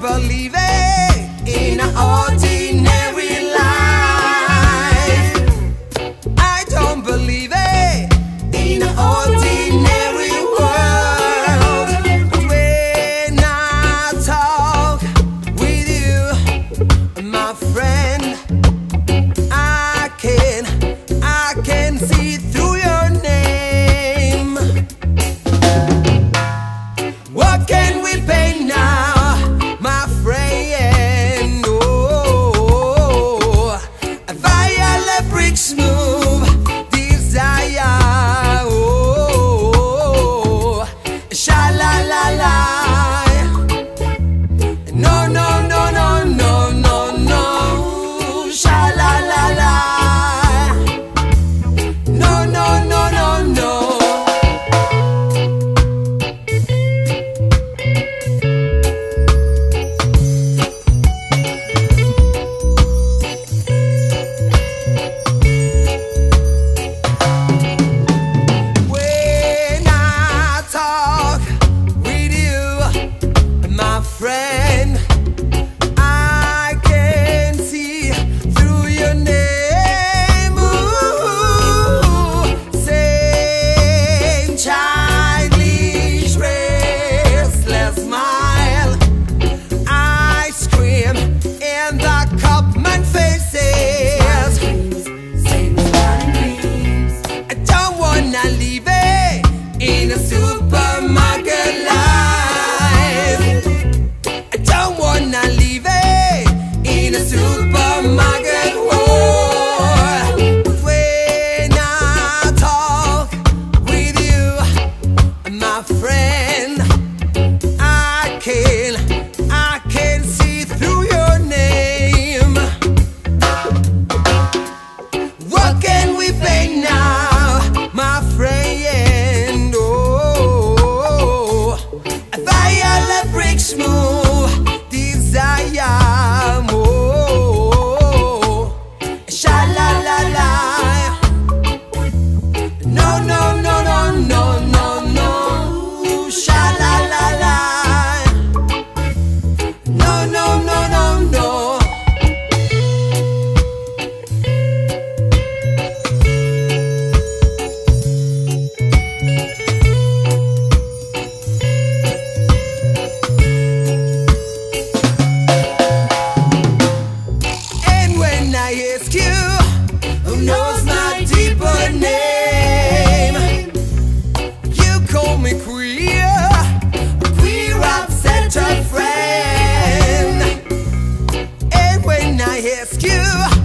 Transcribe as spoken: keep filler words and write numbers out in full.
believe it in an ordinary life. I don't believe it in an ordinary world. But when I talk with you, my friend, I can, I can see through your name. What can we pay now, my friend? Oh, a violet brick smooth desire. Oh, sha la la la. No, no, no, no, no, no, no. Sha la la la. No, no, no, no, no. Friend, I can see through your name. Ooh, same childish, restless smile. I scream in the Copman faces. I don't wanna leave it in a supermarket life. Wanna leave it in a supermarket world. But when I talk with you, my friend, I can, I can see through your name. What can we pay now, my friend? Oh, a violet brick smooth desire, oh, sha la la la. No, no, no, no, no, no, no. Sha la la la. No, no, no, no, no. I ask you, who knows my deeper name? You call me queer, a queer upset friend. And when I ask you,